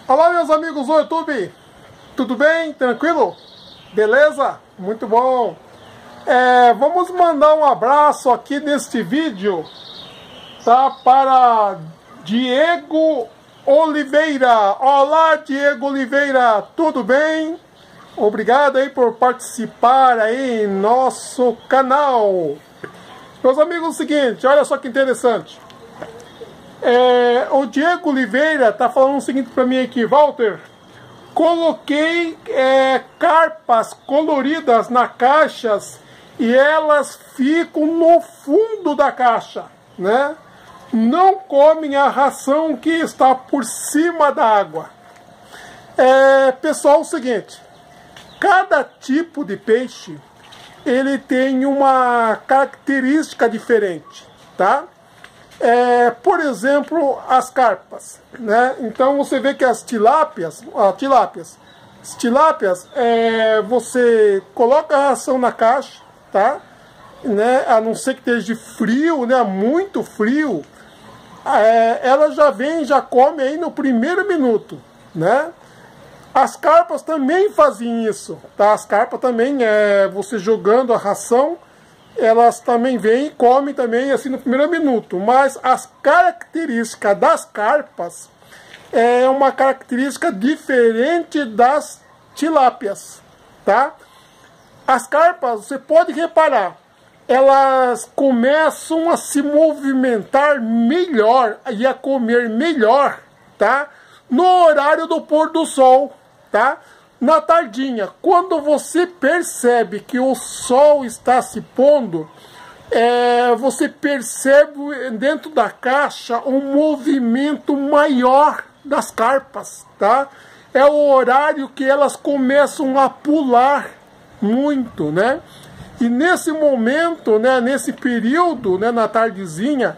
Olá, meus amigos do YouTube, tudo bem? Tranquilo? Beleza? Muito bom! Vamos mandar um abraço aqui neste vídeo, tá? Para Diego Oliveira. Olá, Diego Oliveira, tudo bem? Obrigado aí por participar aí em nosso canal. Meus amigos, é o seguinte, olha só que interessante. O Diego Oliveira tá falando o seguinte para mim aqui: Walter, coloquei carpas coloridas nas caixas e elas ficam no fundo da caixa, né? Não comem a ração que está por cima da água. Pessoal, é o seguinte, cada tipo de peixe ele tem uma característica diferente, tá? Por exemplo, as carpas, né? Então você vê que as tilápias, você coloca a ração na caixa, tá? Né? A não ser que esteja frio, né? Muito frio, ela já come aí no primeiro minuto, né? As carpas também fazem isso, tá? As carpas também, você jogando a ração, elas também vêm e comem também assim no primeiro minuto. Mas as características das carpas é uma característica diferente das tilápias, tá? As carpas, você pode reparar, elas começam a se movimentar melhor e a comer melhor, tá? No horário do pôr do sol, tá? Na tardinha, quando você percebe que o sol está se pondo, você percebe dentro da caixa um movimento maior das carpas, tá? É o horário que elas começam a pular muito, né? E nesse momento, né, nesse período, né, na tardezinha,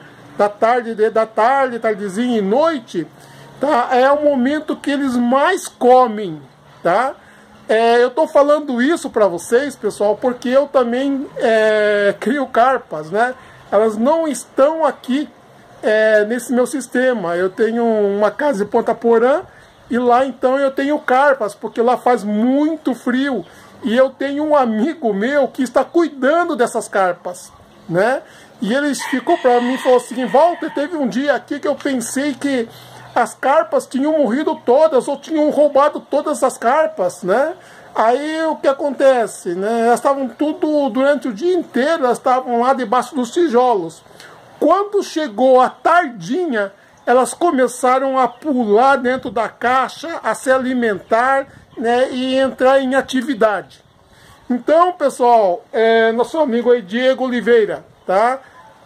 tardezinha e noite, tá? É o momento que eles mais comem, tá? Eu tô falando isso para vocês, pessoal, porque eu também crio carpas, né? Elas não estão aqui nesse meu sistema. Eu tenho uma casa em Ponta Porã e lá então eu tenho carpas, porque lá faz muito frio. E eu tenho um amigo meu que está cuidando dessas carpas, né? E ele ficou para mim e falou assim: Walter, teve um dia aqui que eu pensei que as carpas tinham morrido todas, ou tinham roubado todas as carpas, né? Aí o que acontece, né? Elas estavam tudo, durante o dia inteiro, elas estavam lá debaixo dos tijolos. Quando chegou a tardinha, elas começaram a pular dentro da caixa, a se alimentar, né? E entrar em atividade. Então, pessoal, nosso amigo aí, Diego Oliveira, tá?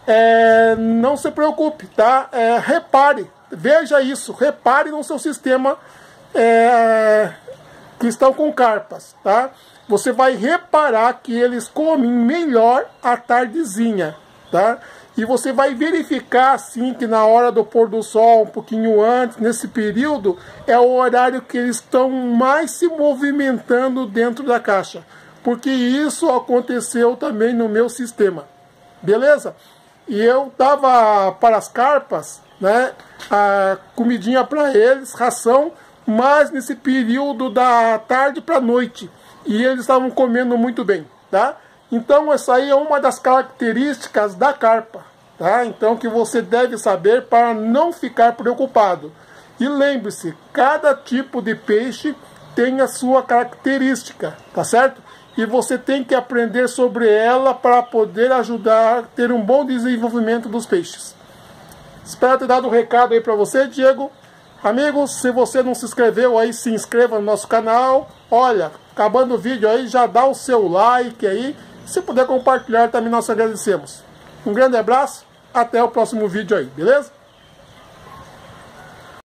Não se preocupe, tá? Repare. Veja isso, repare no seu sistema que estão com carpas, tá? Você vai reparar que eles comem melhor à tardezinha, tá? E você vai verificar assim que na hora do pôr do sol, um pouquinho antes, nesse período, é o horário que eles estão mais se movimentando dentro da caixa. Porque isso aconteceu também no meu sistema, beleza? E eu dava para as carpas, né, a comidinha para eles, ração, mas nesse período da tarde para a noite, e eles estavam comendo muito bem, tá? Então essa aí é uma das características da carpa, tá? Então que você deve saber para não ficar preocupado. E lembre-se, cada tipo de peixe tem a sua característica, tá certo? E você tem que aprender sobre ela para poder ajudar a ter um bom desenvolvimento dos peixes. Espero ter dado um recado aí para você, Diego. Amigos, se você não se inscreveu aí, se inscreva no nosso canal. Olha, acabando o vídeo aí, já dá o seu like aí. Se puder compartilhar também, nós agradecemos. Um grande abraço, até o próximo vídeo aí, beleza?